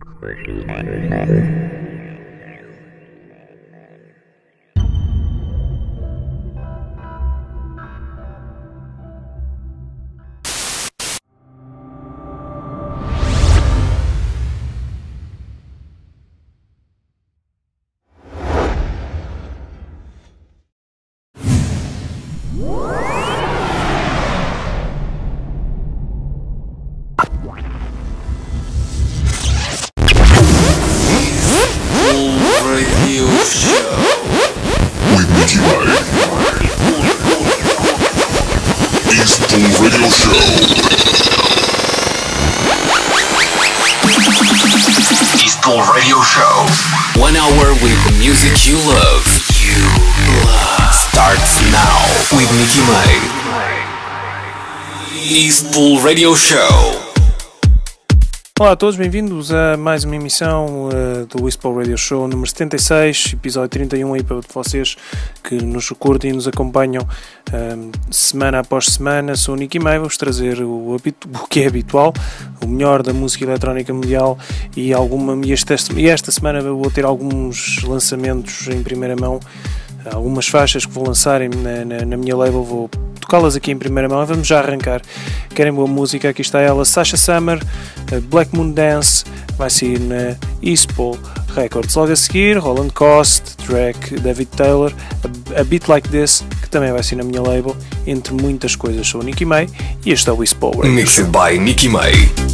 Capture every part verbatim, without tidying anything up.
Radio Show. Olá a todos, bem-vindos a mais uma emissão uh, do Whisper Radio Show número setenta e seis, episódio trinta e um aí para vocês que nos curtem e nos acompanham um, semana após semana. Sou o Nicky May, vou-vos trazer o, o que é habitual, o melhor da música eletrónica mundial e, alguma, e, esta, e esta semana vou ter alguns lançamentos em primeira mão, algumas faixas que vou lançar na, na, na minha label, vou tocá-las aqui em primeira mão. Vamos já arrancar. Querem boa música? Aqui está ela, Sasha Summer, Black Moon Dance, vai sair na Eastpol Records. Logo a seguir, Roland Cost, track David Taylor, A, a Beat Like This, que também vai sair na minha label, entre muitas coisas. Sou o Nicky May e este é o Eastpol Radio Mixed Show. by Nicky May.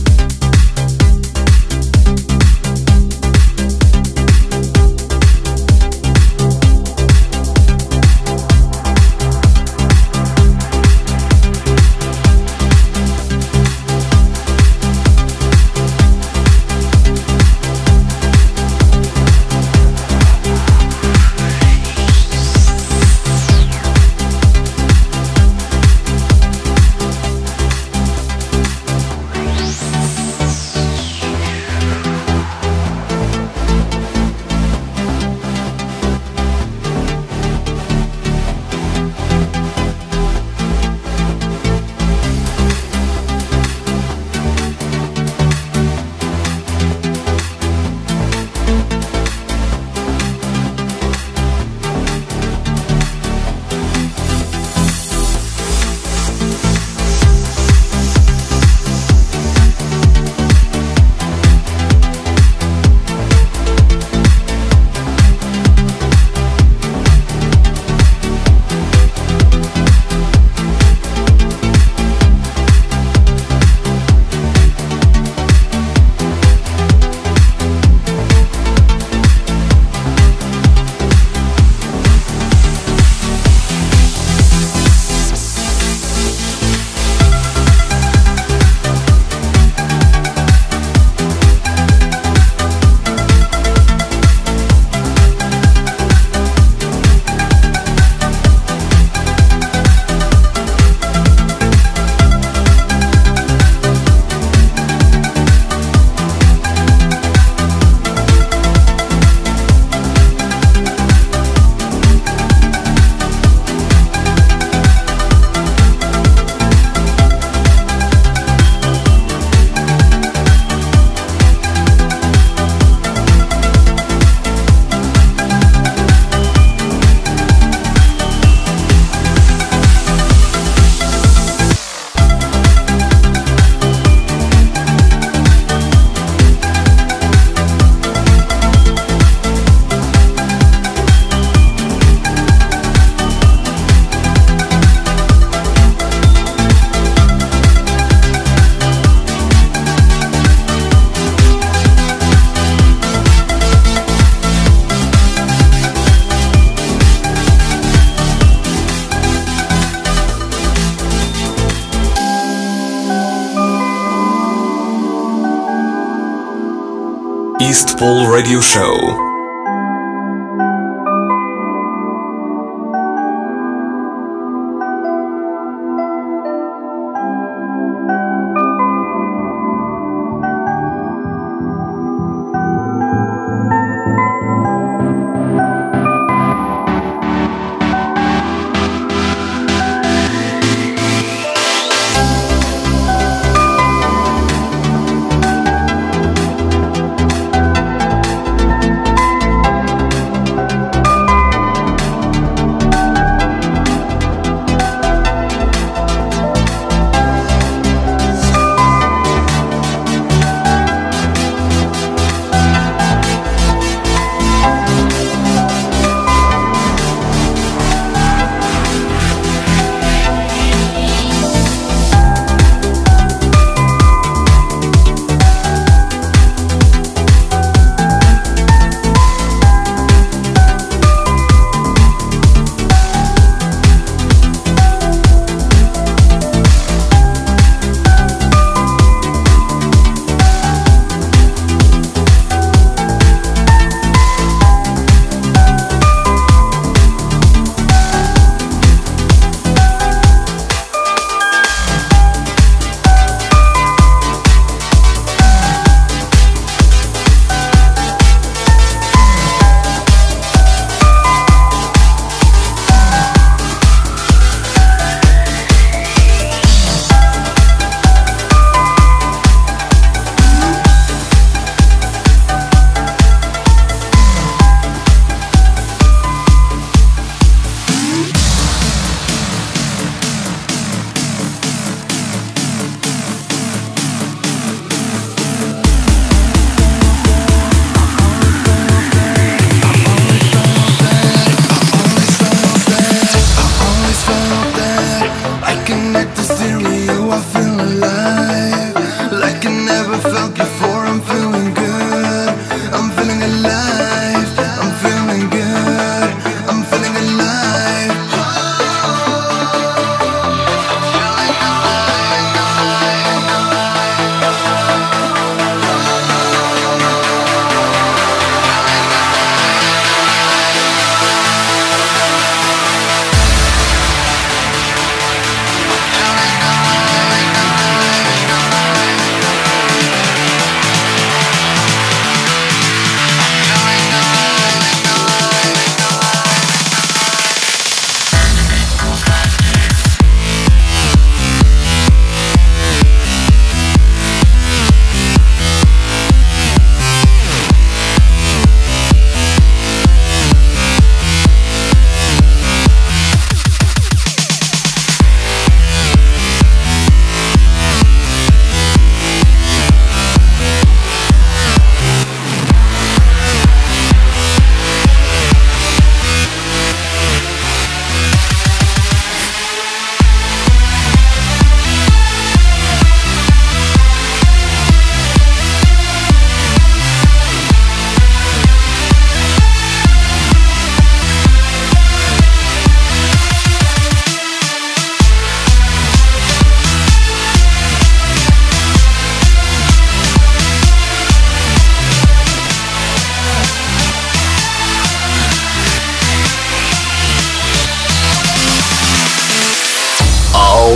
Eastpol Radio Show.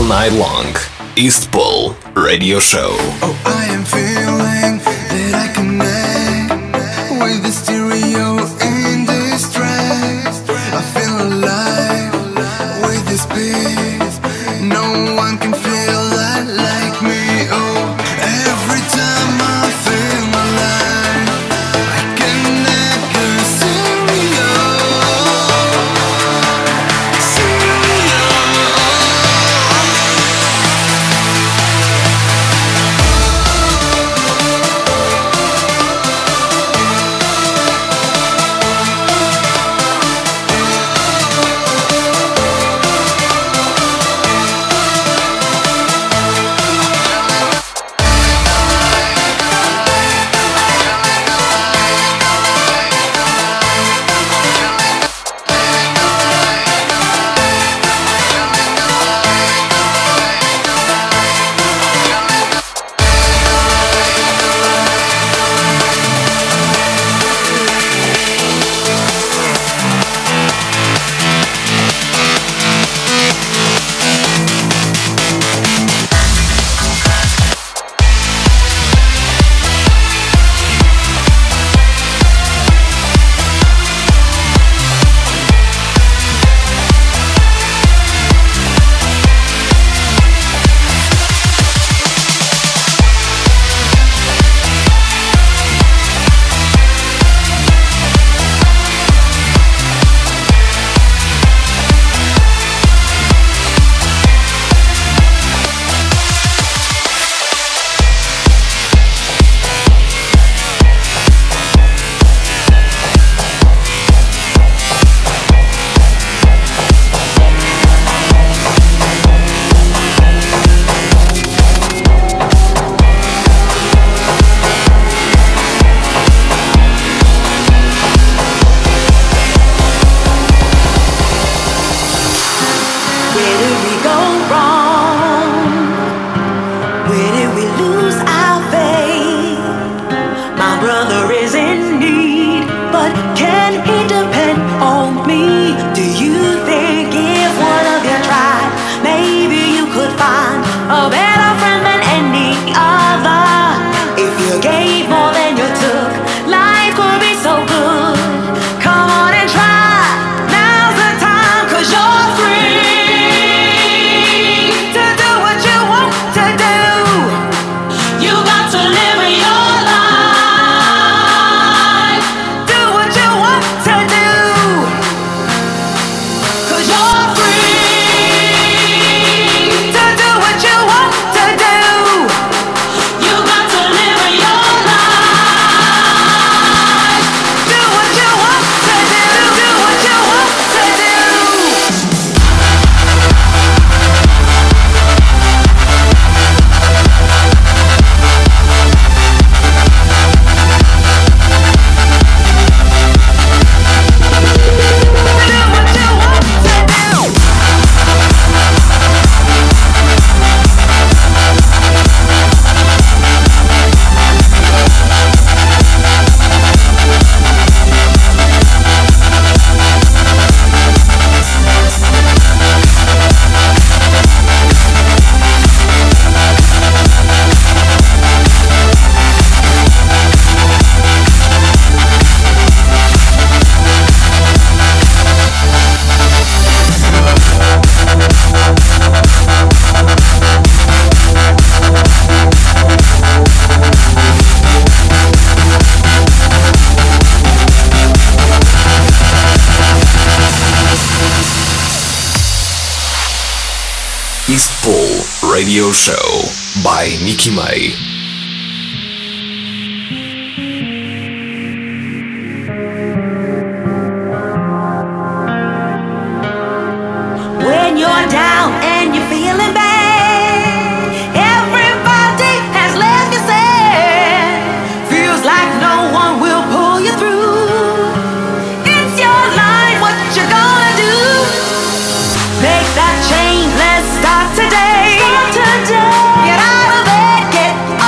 night long. East Pole Radio Show. Oh, I am feeling that I connect with the stereo in this track. I feel alive with this beat. No one can feel that like me. Oh, every time I feel alive, I connect with stereo. Stereo. East Pole Radio Show by Nikki May. When you're down and you're feeling bad, everybody has left you sad. Feels like no one will pull you through. It's your line, what you gonna do? Make that change, let's start today. Start today. Get out of bed, get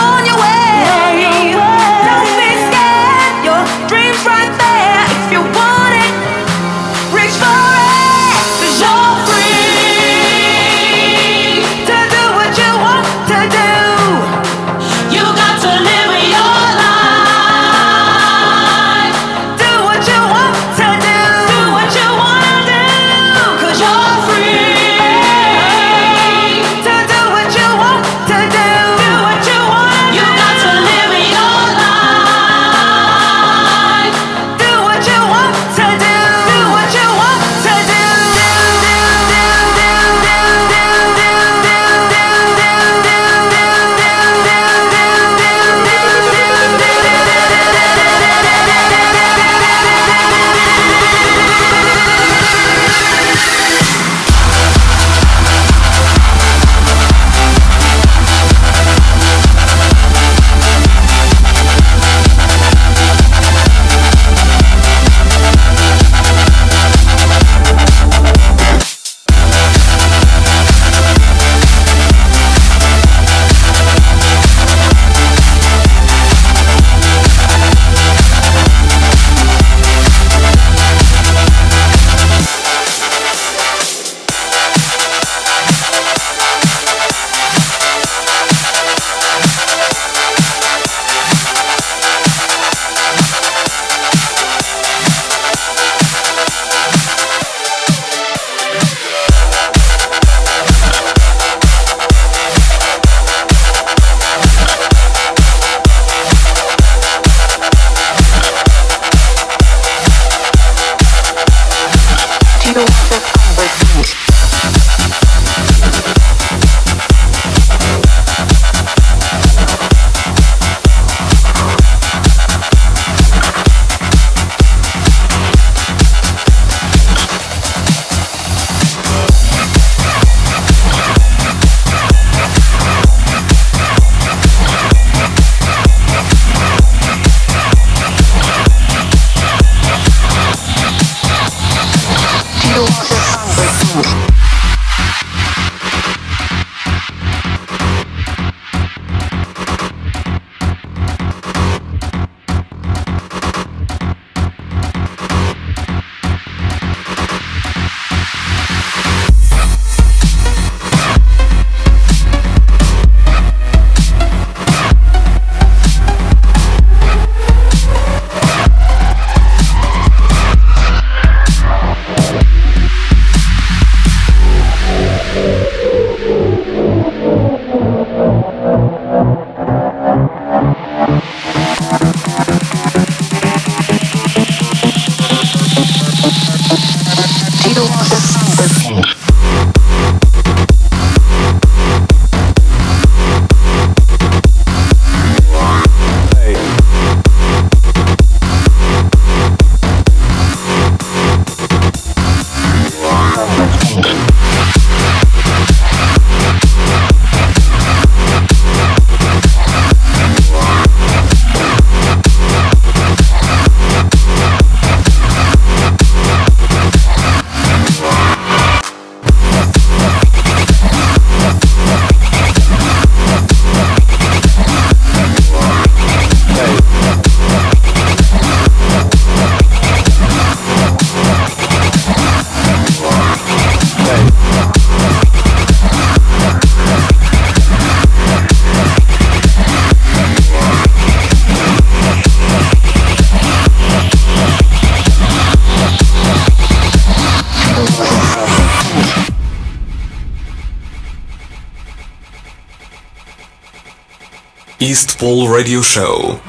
East Pole Radio Show.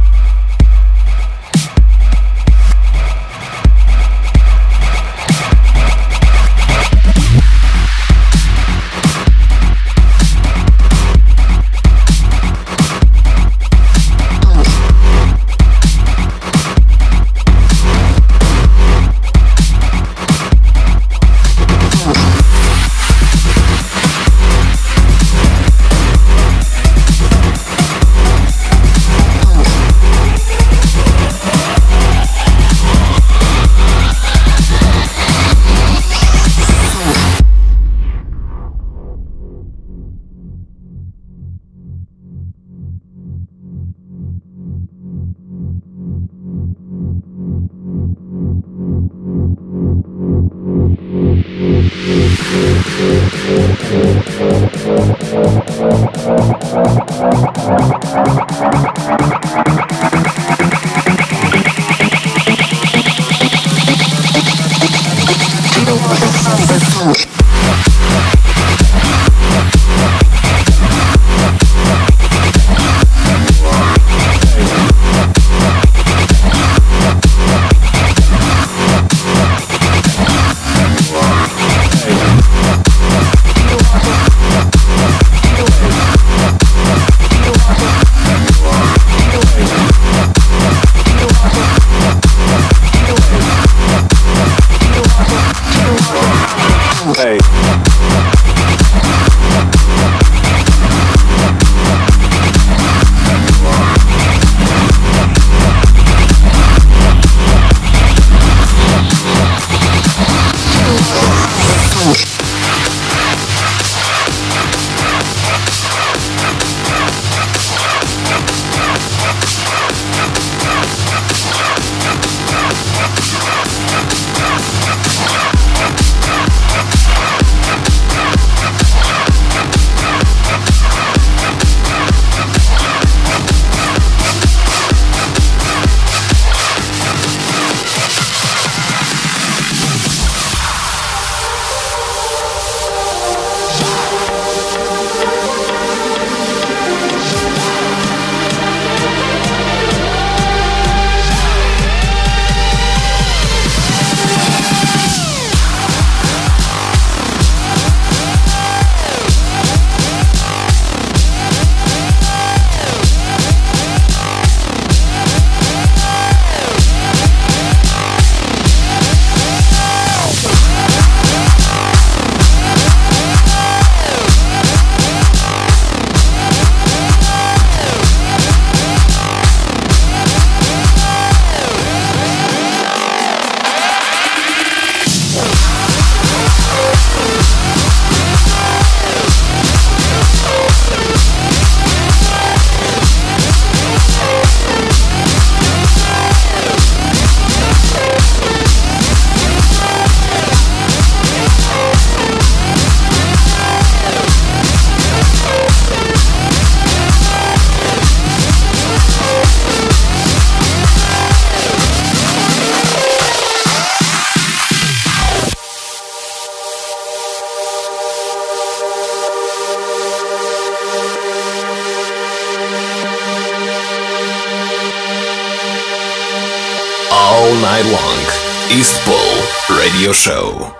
Night long, East Pole Radio Show.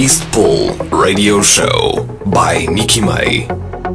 East Pole Radio Show by Nicky May.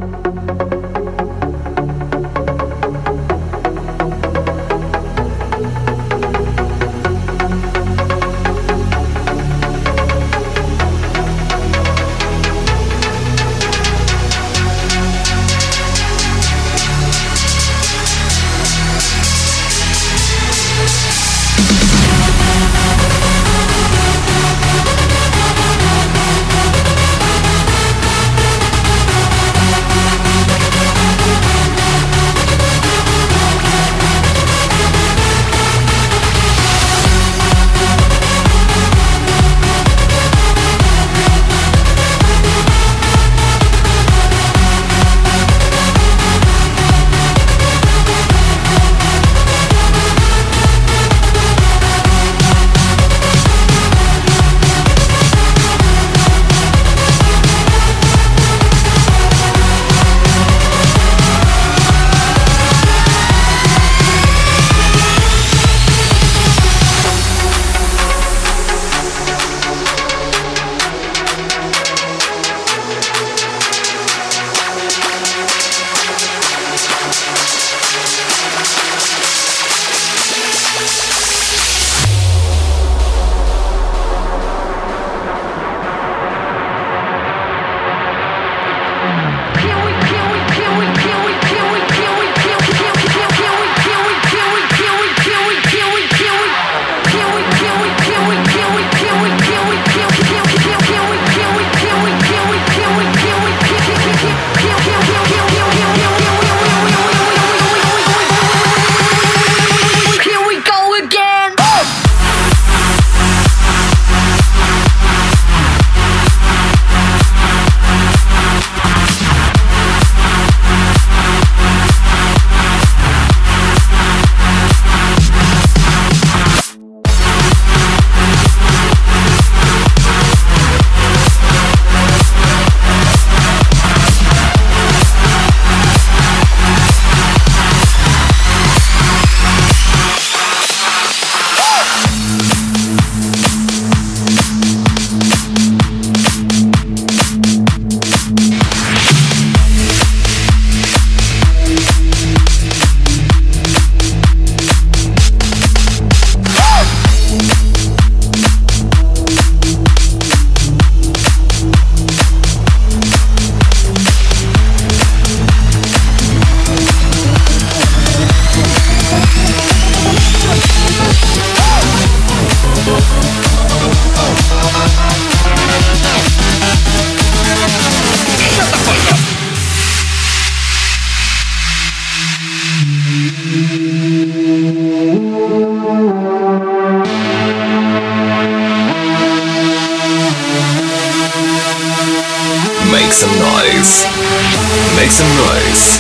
Make some noise. Make some noise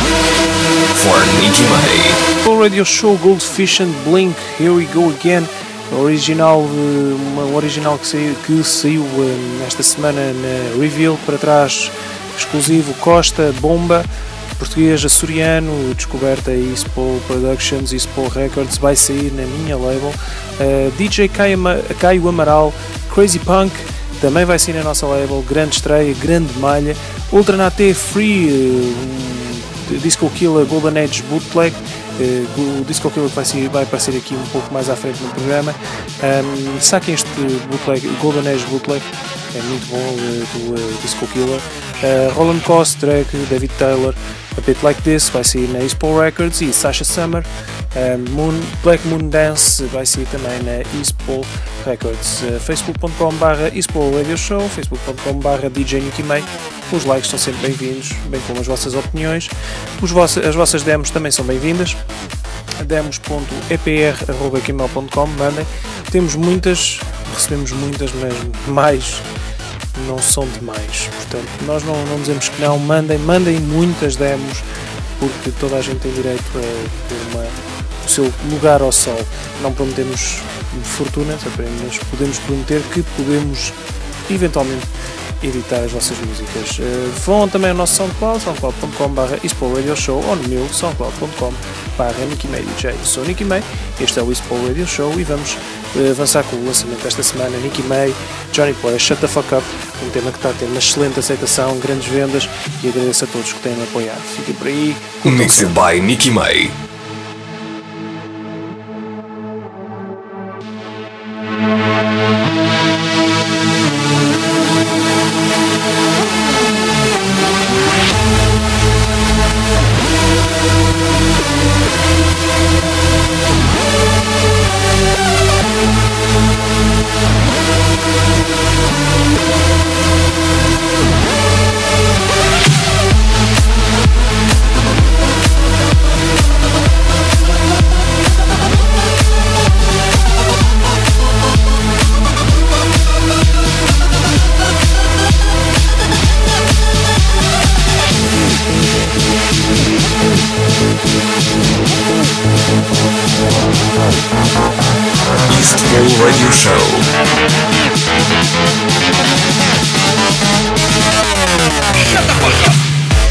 for Nicky May. Full Radio Show, Goldfish and Blink, Here We Go Again. Original, uma original que saiu, que saiu nesta semana na Reveal. Para trás, exclusivo Costa, Bomba, português açoriano, descoberta East Pole Productions, East Pole Records, vai sair na minha label. Uh, D J Caio Amaral, Crazy Punk, também vai sair na nossa label. Grande estreia, grande malha. Ultranate Free, uh, Disco Killer Golden Age Bootleg. Uh, o Disco Killer vai, ser, vai aparecer aqui um pouco mais à frente no programa. Um, saquem este bootleg, Golden Age Bootleg, é muito bom, uh, do uh, Disco Killer. Uh, Roland Cost, Drake, David Taylor, A Bit Like This vai sair na East Pole Records, e Sasha Summer, uh, Moon, Black Moon Dance vai sair também na East Pole Records. Uh, facebook ponto com barra East Pole Radio Show, facebook ponto com barra D J Nicky May. Os likes são sempre bem-vindos, bem como as vossas opiniões. Os vossos, as vossas demos também são bem-vindas. demos ponto e p r arroba gmail ponto com, mandem. Temos muitas, recebemos muitas, mas mais não são demais. Portanto, nós não, não dizemos que não, mandem, mandem muitas demos, porque toda a gente tem direito a ter uma, o seu lugar ao sol. Não prometemos fortunas, apenas podemos prometer que podemos eventualmente editar as vossas músicas. Uh, vão também ao nosso SoundCloud, soundcloud ponto com barra East Pole Radio Show, ou no meu soundcloud ponto com barra Nicky May D J. Eu sou o Nicky May, este é o Eastpol Radio Show e vamos uh, avançar com o lançamento desta semana. Nicky May, Johnny Boy, Shut the Fuck Up, um tema que está a ter uma excelente aceitação, grandes vendas, e agradeço a todos que têm apoiado. Fiquem por aí. Mixed by Nicky May. Eastpol Radio Show. Shut the fuck up!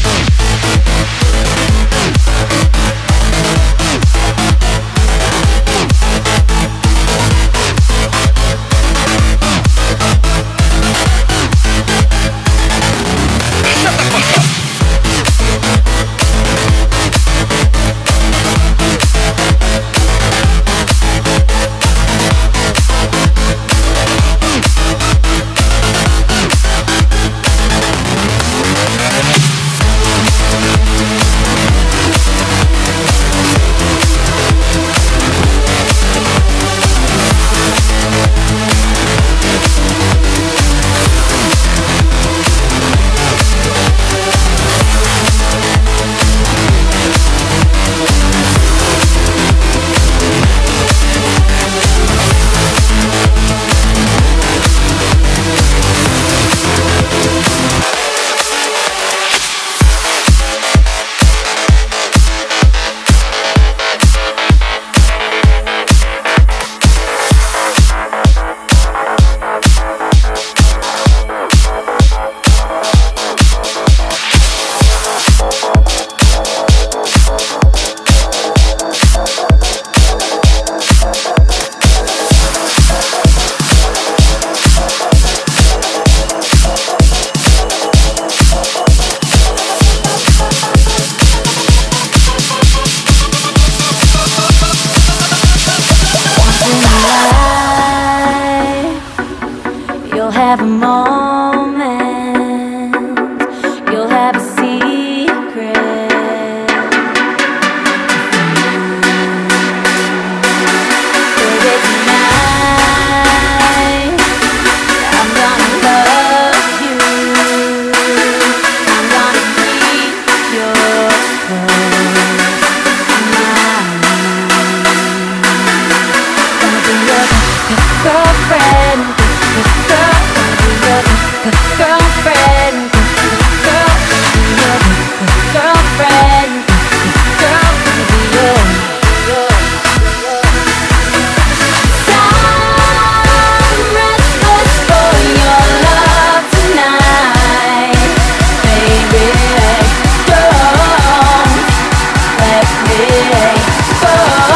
Have a moment, you'll have a secret. Baby, tonight I'm gonna love you. I'm gonna keep your clothes mine. Gonna be your girlfriend, girl. Girlfriend, girl, girl, girlfriend, girl, be your, your, your. I'm restless for your love tonight, baby. Don't let me go.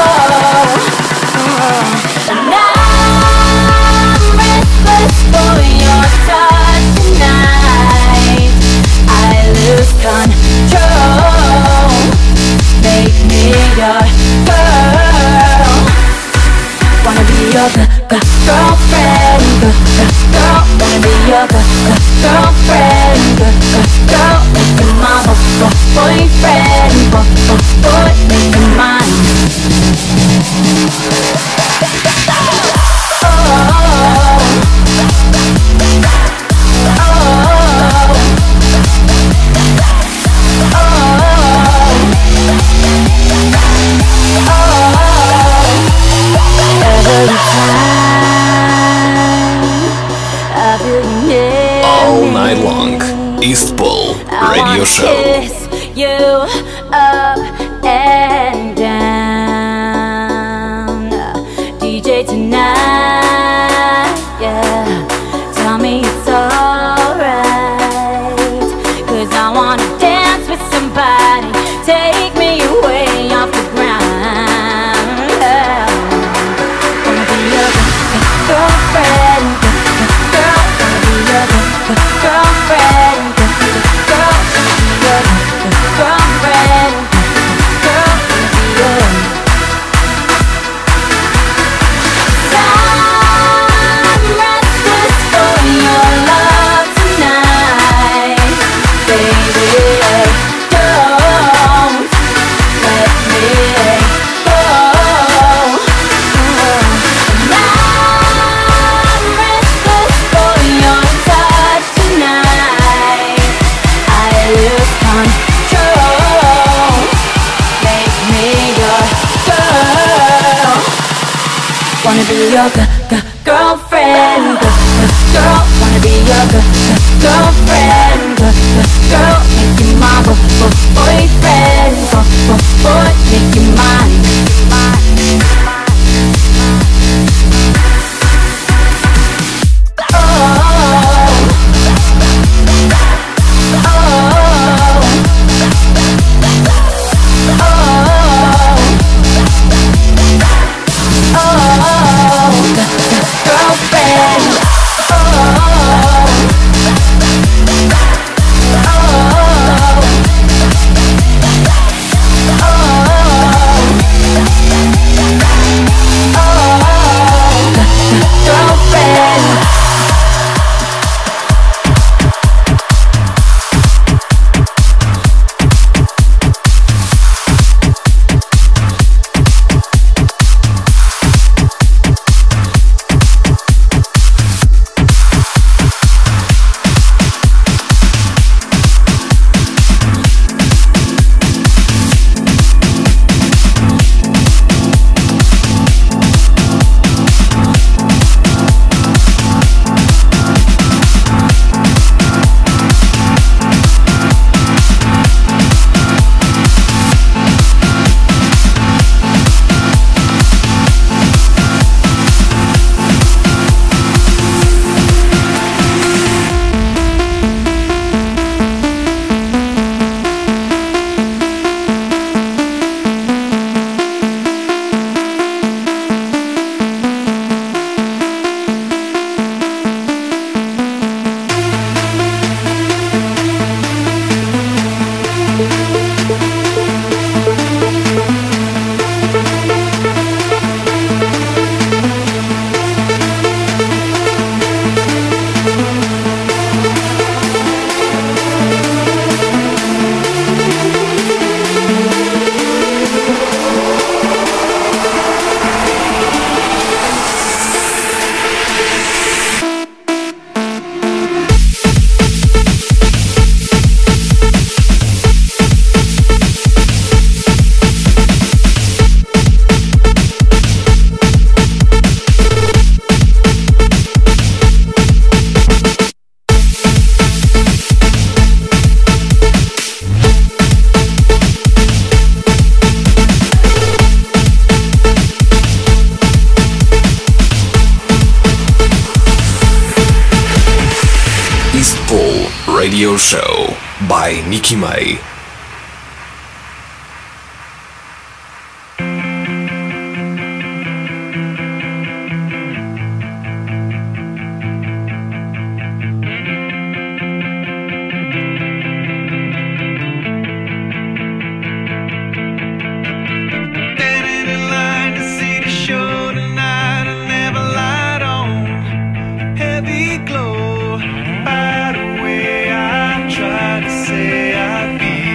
And I'm restless for your touch tonight. I lose control. Make me your girl. Wanna be your girlfriend, girl, girl. Wanna be your girlfriend, girl, girl. Make me my boyfriend, boy, boy, make me mine. Oh. All night long, Eastpol Radio Show. You up. girlfriend, girl, girl, girlfriend, girl, girl. I'm restless for your love tonight, baby. Don't let me go. I'm restless for your touch tonight. I lose control. Make me your girl. Wanna be your g- g- girlfriend, g- g- girl. Wanna be your g- g- girlfriend, g- g- girl. Make you my b- b- boyfriend, b- b- boy. Make you mine. Oh, oh, oh, oh, girlfriend. Oh, girlfriend. Radio Show by Nikki May. Glow, by the way I try to say I'd be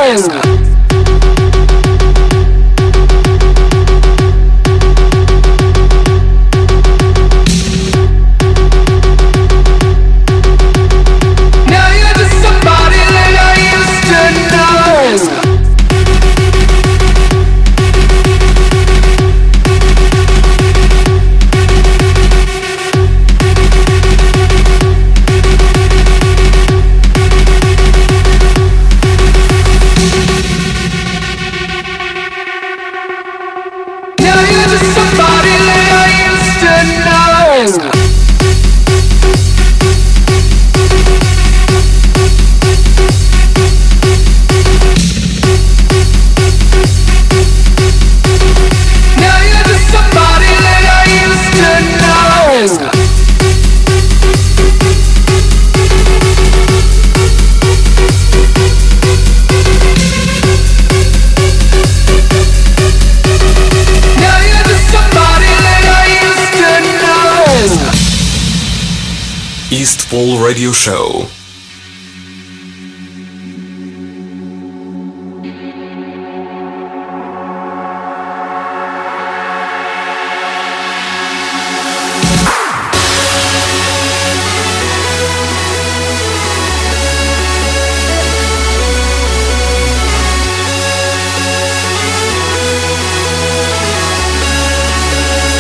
Eastpol Radio Show.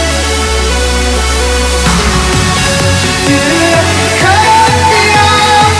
Cut me off.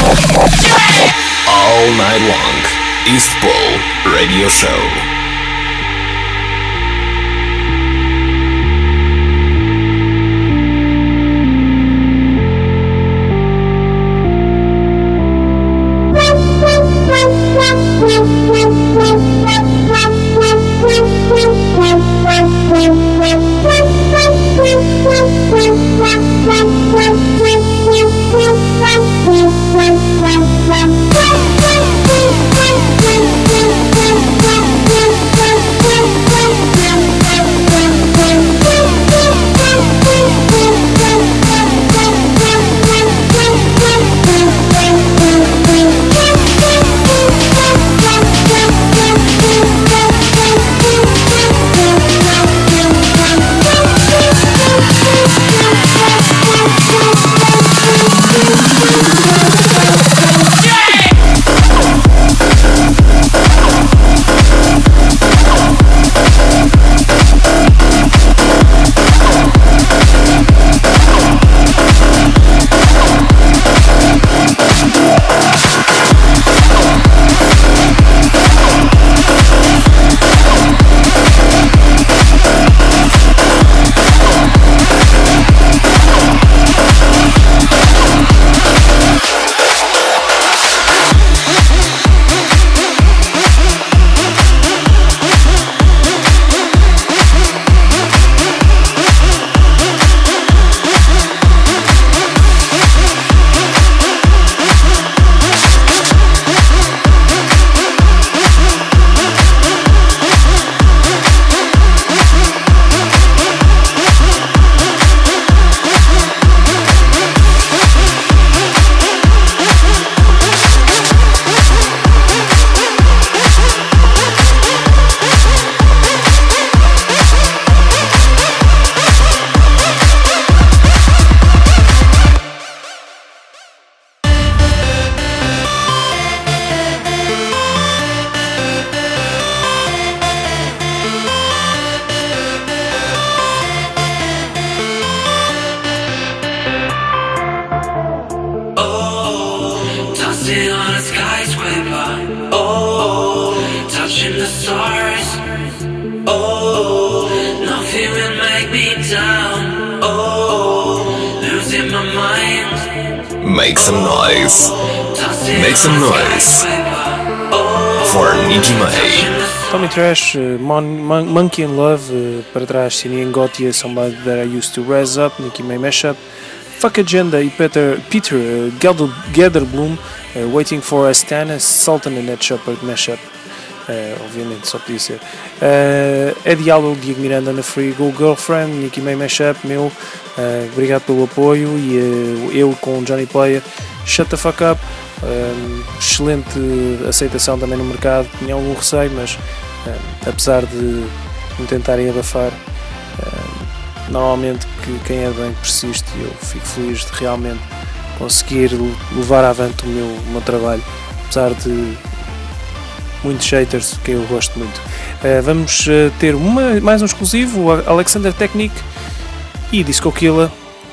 All night long, East Pole Radio Show. Make some noise. Make some noise for Nicky May. Tommy Trash, uh, Mon Mon Monkey in Love, uh, para trás Sinian Gautier, Somebody That I Used to Rise Up, Nicky May Mashup, Fuck Agenda e Peter, Peter uh, Gelderbloom, uh, Waiting for Astana, Sultan and Ed Shepherd Mashup. Uh, obviamente só podia ser uh, Eddie Allo, Diego Miranda na Free Go Girlfriend, Nicky May Mashup, meu, uh, obrigado pelo apoio e uh, eu com Johnny Player, Shut the Fuck Up, uh, excelente aceitação também no mercado, tinha algum receio, mas uh, apesar de me tentarem abafar, uh, normalmente que quem é bem persiste e eu fico feliz de realmente conseguir levar avante o meu, o meu trabalho, apesar de muitos haters que eu gosto muito. Uh, vamos uh, ter uma, mais um exclusivo, o Alexander Technic e Disco Killa,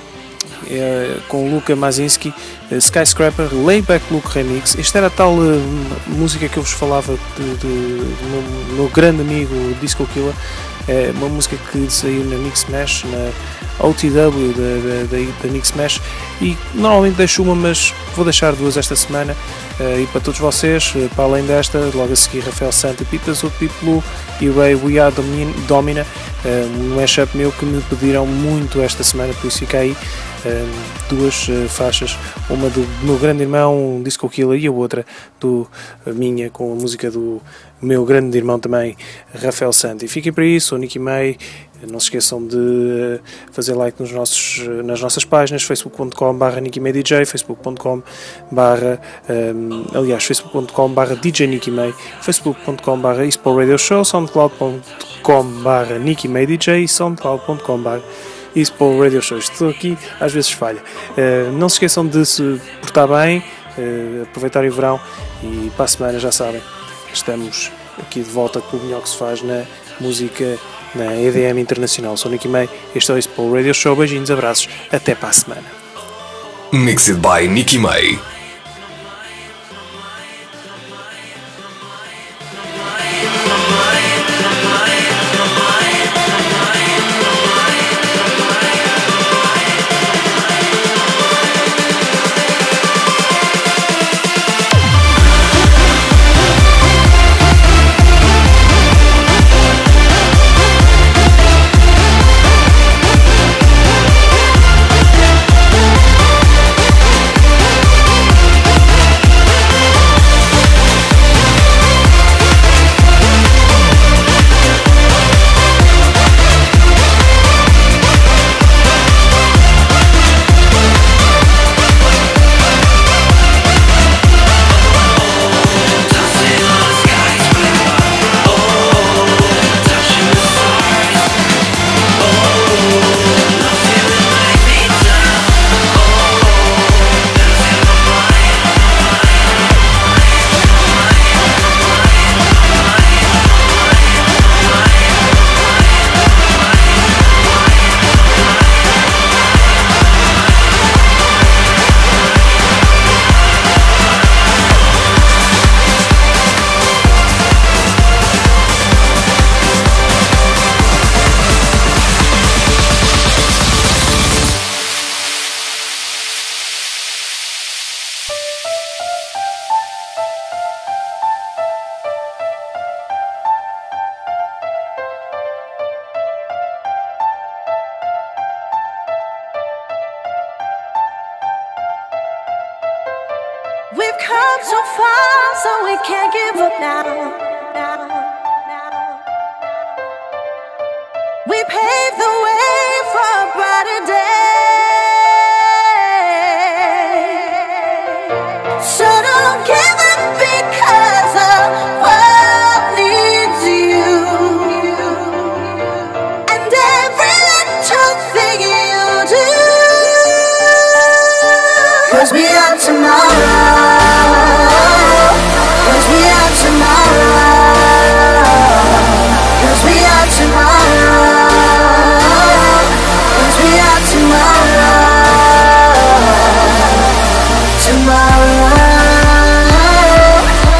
uh, com Luka Mazinski, uh, Skyscraper, Layback Luke Remix. Esta era a tal uh, música que eu vos falava de, de, do meu, meu grande amigo Disco Killa. É uma música que saiu na Mix Mash, na O T W da, da, da Mix Mash, e normalmente deixo uma, mas vou deixar duas esta semana, uh, e para todos vocês, uh, para além desta, logo a seguir Rafael Santa, Pitas, o Deep Blue e Ray We Are Domina, uh, um mashup meu que me pediram muito esta semana, por isso fica aí uh, duas uh, faixas, uma do meu grande irmão Disco Killa e a outra do a minha, com a música do meu grande irmão também, Rafael Santa. E fiquem para isso, sou Nicky May. Não se esqueçam de fazer like nos nossos, nas nossas páginas, facebook ponto com barra Nicky May D J, facebook ponto com barra um, aliás, facebook ponto com barra D J Nicky May, facebook ponto com barra East Pole Radio Show, soundcloud ponto com barra Nicky May D J e soundcloud ponto com barra East Pole Radio Show. Estou aqui, às vezes falha. Uh, não se esqueçam de se portar bem, uh, aproveitarem o verão e para a semana, já sabem, estamos aqui de volta com o melhor que se faz na música, na E D M internacional. Sou Nicky May, este é o East Pole Radio Show. Beijinhos, abraços, até para a semana. Mixed by Nicky May. We've come so far, so we can't give up now. now, now. We paved the way for a brighter day. So don't give up because the world needs you. And every little thing you do. 'Cause we are tomorrow. Cause we are tomorrow. Cause we are tomorrow. Cause we are tomorrow. Tomorrow.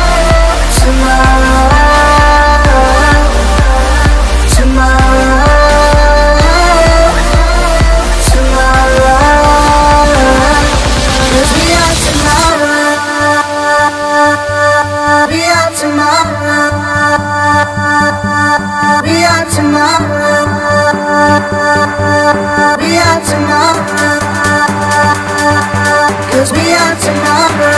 Tomorrow. Tomorrow. Tomorrow. Cause we are tomorrow. We are tomorrow. We are tomorrow. We are tomorrow. Cause we are tomorrow.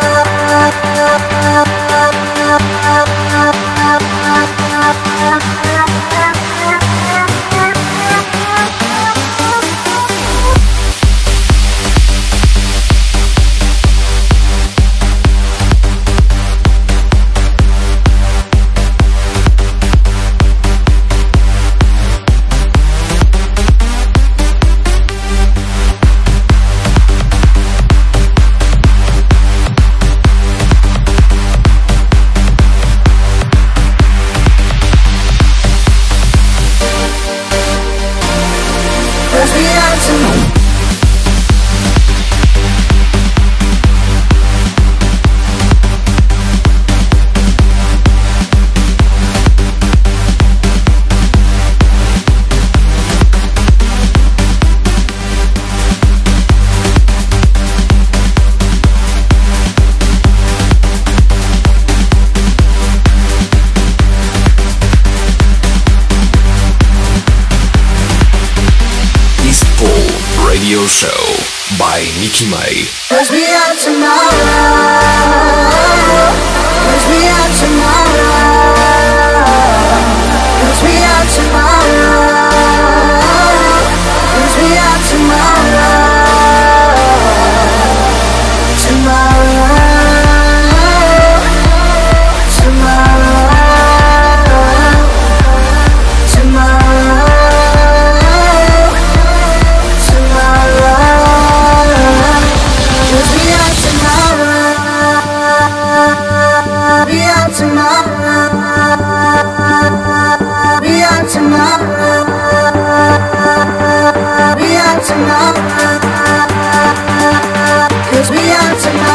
Radio Show by Nikki May. Cause we are tomorrow. Cause we are tomorrow. Cause we are tomorrow. Cause we are tomorrow. Tomorrow. Tomorrow. Tomorrow. Cause we are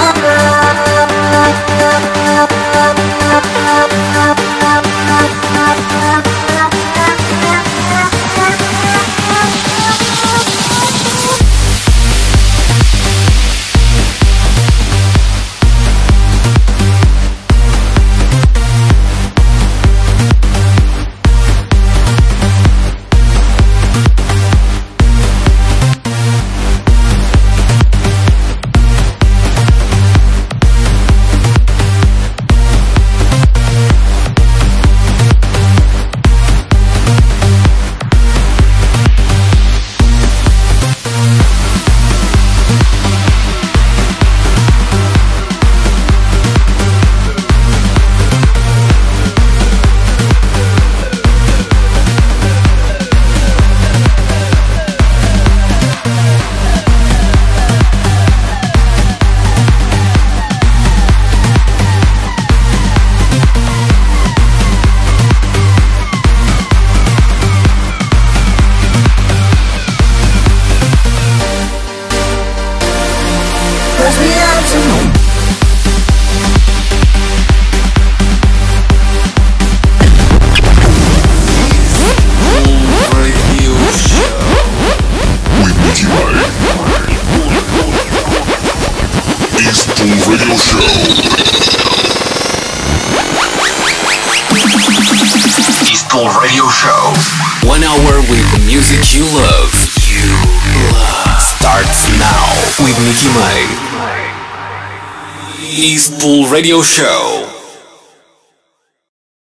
Radio Show. One hour with the music you love. You love. Starts now with Nikki May. East Pool Radio Show.